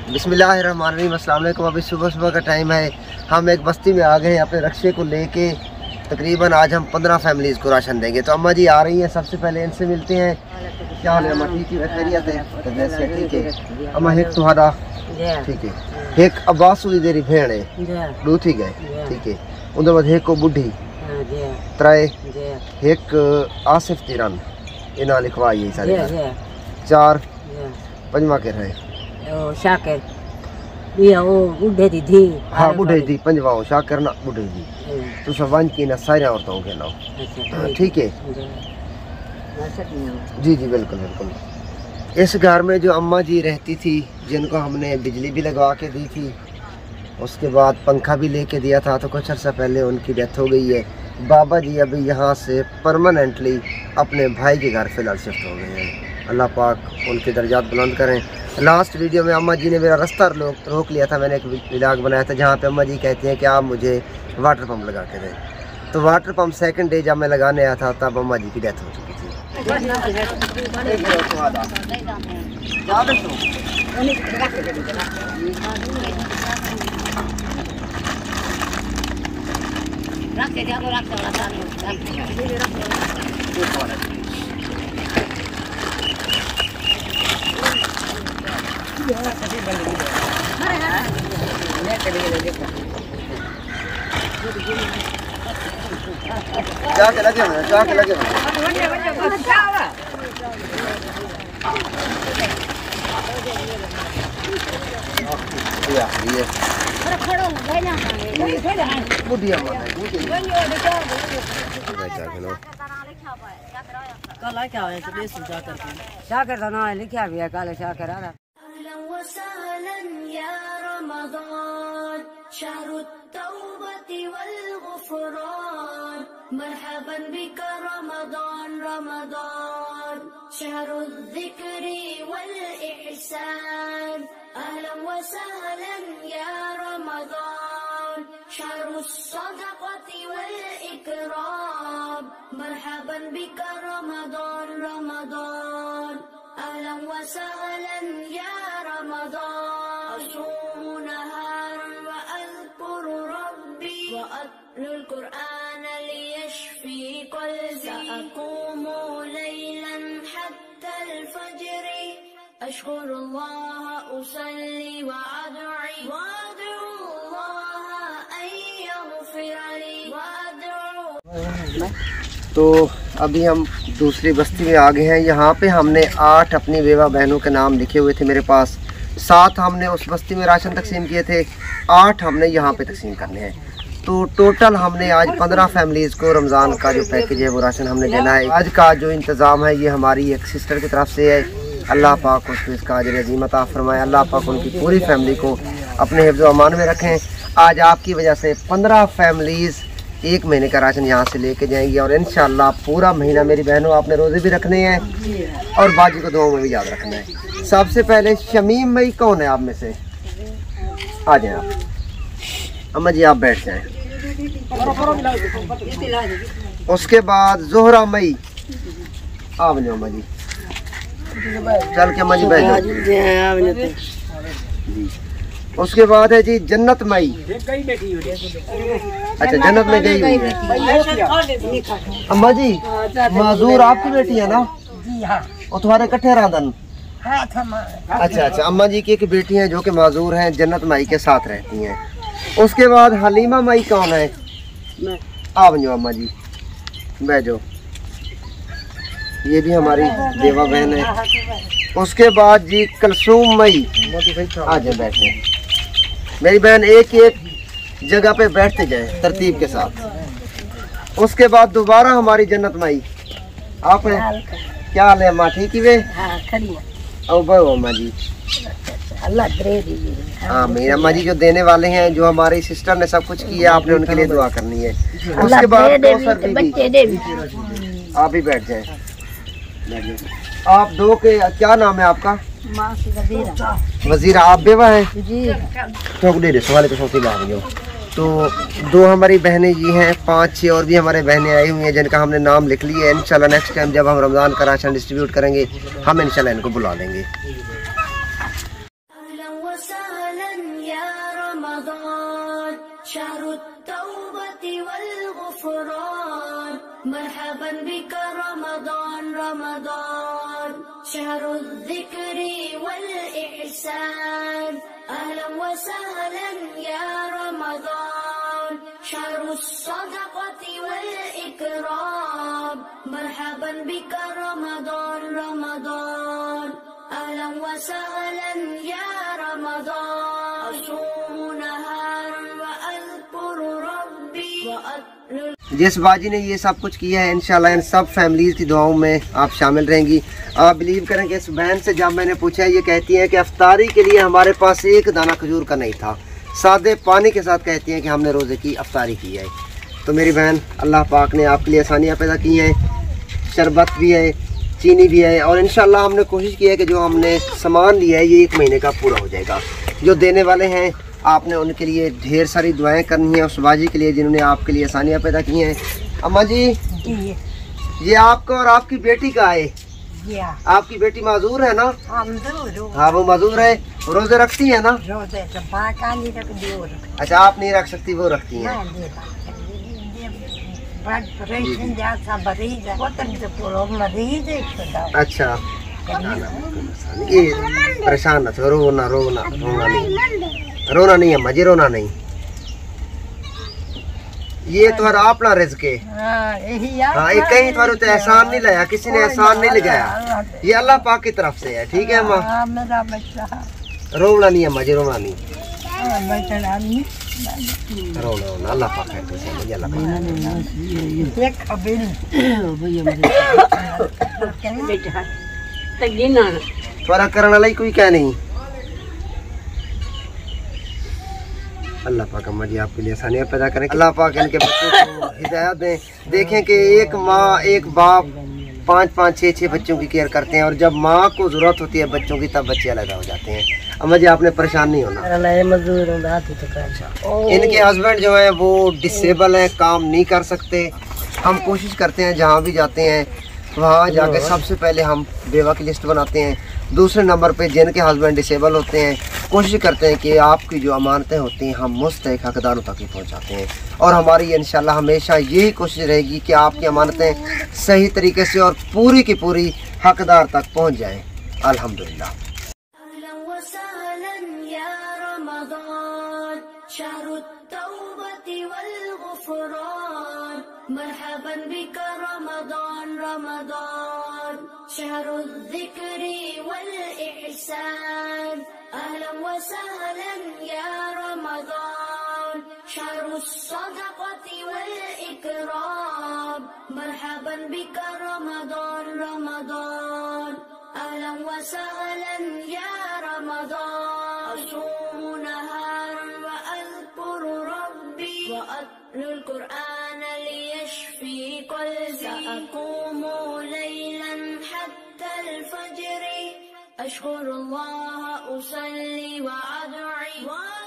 बिस्मिल्लाहिर्रहमानिर्रहीम। अस्सलाम वालेकुम। अभी सुबह का टाइम है। हम एक बस्ती में आ गए हैं अपने रक्षे को लेके। तकरीबन आज हम 15 फैमिलीज़ को राशन देंगे। तो अम्मा जी आ रही हैं, सबसे पहले इनसे मिलते हैं। क्या हाल है अम्मा? ठीक है, खैरियत है? ठीक है अम्मा। एक तुम्हारा ठीक है, एक अब्बास हुई देरी भेड़ है दो, ठीक है ठीक है। उनके बाद एक को बुढ़ी त्राए, एक आसिफ तिरन इना लिखवाई सारे चार पंजवा के रहे शाकिर दिया वो बुढ़े दी थी। हाँ बुढ़े दी पंजवा शाकिर ना बुढ़े दी। तो सब वन की ना सारे औरतों के नाम, ठीक है जी जी बिल्कुल बिल्कुल। इस घर में जो अम्मा जी रहती थी, जिनको हमने बिजली भी लगवा के दी थी, उसके बाद पंखा भी लेके दिया था, तो कुछ अर्सा पहले उनकी डेथ हो गई है। बाबा जी अभी यहाँ से परमानेंटली अपने भाई के घर फिलहाल शिफ्ट हो गए हैं। अल्लाह पाक उनके दर्जात बुलंद करें। लास्ट वीडियो में अम्मा जी ने मेरा रास्ता रोक लिया था। मैंने एक व्लॉग बनाया था जहाँ पे अम्मा जी कहती हैं कि आप मुझे वाटर पंप लगा के दें। तो वाटर पंप सेकंड डे जब मैं लगाने आया था तब अम्मा जी की डेथ हो चुकी थी। जाके लगे हुए जाके लगे हुए शाकिर का नाम लिखा भी है, काले शाकिर आ रहा। मरहबन बिक रमज़ान रमज़ान शहरुल ज़िक्री वल इहसान अहलन व सहलन या रमज़ान शहरुस सदक़ती वल इकराम मरहबन बिक रमज़ान रमज़ान अहलन व सहलन या रमज़ान असूमु नहारन व अज़कुरु रब्बी व अत्लुल कुरआन ليشفي قلبي سأقوم ليلا حتى الفجر أشكر الله أصلي وأدعو الله أن يغفر لي وأدعو। तो अभी हम दूसरी बस्ती में आ गए हैं। यहाँ पे हमने 8 अपनी बेवा बहनों के नाम लिखे हुए थे मेरे पास। 7 हमने उस बस्ती में राशन तकसीम किए थे, 8 हमने यहाँ पे तकसीम करने हैं। तो टोटल हमने आज 15 फैमिलीज़ को रमज़ान का जो पैकेज है वो राशन हमने देना है। आज का जो इंतज़ाम है ये हमारी एक सिस्टर की तरफ से है। अल्लाह पाक उसको इसका अजर अज़ीम अता फरमाए। अल्लाह पाक उनकी पूरी फैमिली को अपने हिफ्ज़ व अमान में रखें। आज आपकी वजह से 15 फैमिलीज़ 1 महीने का राशन यहाँ से लेके जाएंगी और इंशाअल्लाह पूरा महीना मेरी बहनों आपने रोज़े भी रखने हैं और बाजी को दुआओं में भी याद रखना है। सबसे पहले शमीम मई कौन है आप में से? आ जाए आप। अम्मा जी आप बैठ जाएँ। उसके बाद जोहरा मई आप नहीं अम्मा जी, चल के अम्मा जी बैठ जाओ। उसके बाद है जी जन्नत मई। अच्छा जन्नत में गई हुई है अम्मा जी। माजूर आपकी बेटी है ना? और तुम्हारे कट्ठे राधन? अच्छा अच्छा। अम्मा जी की एक बेटी है जो कि माजूर हैं, जन्नत माई के साथ रहती हैं। उसके बाद हलीमा माई कौन है? आप जो अम्मा जी बैठो, ये भी हमारी देवा बहन है। उसके बाद जी कलसूम मई आ जाए बैठे। मेरी बहन एक एक जगह पे बैठते जाए तरतीब के साथ। उसके बाद दोबारा हमारी जन्नत माई आप हैं। क्या हाल है अम्मा? ठीक ही वे? ओ बहु अम्मा जी अल्लाह दे दीजिए। हाँ मेरे अम्मा जी जो देने वाले हैं, जो हमारी सिस्टर ने सब कुछ किया, आपने उनके लिए दुआ करनी है। उसके बाद आप भी बैठ जाए। आप दो के क्या नाम है आपका? वजीरा। आप बेवा है? तो 2 हमारी बहनें जी हैं, 5-6 और भी हमारे बहनें आई हुई हैं जिनका हमने नाम लिख लिया है। इंशाल्लाह नेक्स्ट टाइम जब हम रमज़ान का राशन डिस्ट्रीब्यूट करेंगे हम इंशाल्लाह इनको बुला लेंगे। وسهلا يا رمضان شهر التوبة والغفران مرحبا بك رمضان رمضان شهر الذكر والإحسان أهلا وسهلا يا رمضان شهر الصدقة والإكرام مرحبا بك رمضان رمضان أهلا وسهلا يا رمضان أصوم نهارا وأذكر ربي وأتلو। जिस बाजी ने ये सब कुछ किया है इंशाल्लाह इन सब फैमिलीज की दुआओं में आप शामिल रहेंगी। आप बिलीव करें कि इस बहन से जब मैंने पूछा, ये कहती हैं कि अफ्तारी के लिए हमारे पास एक दाना खजूर का नहीं था, सादे पानी के साथ कहती हैं कि हमने रोज़े की अफ्तारी की है। तो मेरी बहन, अल्लाह पाक ने आपके लिए आसानियाँ पैदा की हैं, शरबत भी है, चीनी भी है, और इंशाल्लाह हमने कोशिश की है कि जो हमने सामान लिया है ये 1 महीने का पूरा हो जाएगा। जो देने वाले हैं आपने उनके लिए ढेर सारी दुआएं करनी है, उस बाजी के लिए जिन्होंने आपके लिए आसानियाँ पैदा की हैं। अम्मा जी, ये आपका और आपकी बेटी का है। आपकी बेटी माजूर है ना? हाँ, वो माजूर है। रोजे रखती है ना? अच्छा, आप नहीं रख सकती, वो रखती हैं। अच्छा, ये परेशान न हो, रोना रोना रोना नहीं, रोना नहीं अम्मा जी, रोना नहीं। ये तो अपना रिज़्क है। हाँ, ये कहीं थोड़ा तो एहसान नहीं लाया, किसी ने एहसान नहीं लगाया, ये अल्लाह पाक की तरफ से है। ठीक है अम्मा, रोना नहीं अम्मा जी, रोना नहीं, रोना रोना अल्लाह पाक है। थोड़ा करने वाला कोई क्या नहीं। अल्लाह पाक अम्मा जी आपके लिए आसानियाँ पैदा करें, अल्लाह पाक इनके बच्चों को हिदायत दें। देखें कि एक माँ एक बाप 5-5, 6-6 बच्चों की केयर करते हैं, और जब माँ को ज़रूरत होती है बच्चों की तब बच्चे अलग हो जाते हैं। अम्मा जी आपने परेशान नहीं होना। इनके हस्बैंड जो है वो डिसेबल हैं, काम नहीं कर सकते। हम कोशिश करते हैं जहाँ भी जाते हैं वहाँ जाके सबसे पहले हम बेवा की लिस्ट बनाते हैं, दूसरे नंबर पे जिनके हस्बैंड डिसेबल होते हैं कोशिश करते हैं कि आपकी जो अमानतें होती हैं हम मुस्तहिक हकदारों तक ही पहुँचाते हैं। और हमारी इंशाल्लाह हमेशा यही कोशिश रहेगी कि आपकी अमानतें सही तरीके से और पूरी की पूरी हकदार तक पहुँच जाएँ। अल्हम्दुलिल्लाह। مرحبا بك رمضان رمضان شهر الذكر والإحسان أهلا وسهلا يا رمضان شهر الصدقة والإكرام مرحبا بك رمضان رمضان أهلا وسهلا يا رمضان أصوم نهارا وأذكر ربي وأتلو القرآن ليشفي قلبي سأقوم ليلا حتى الفجر أشكر الله أصلي وأدعي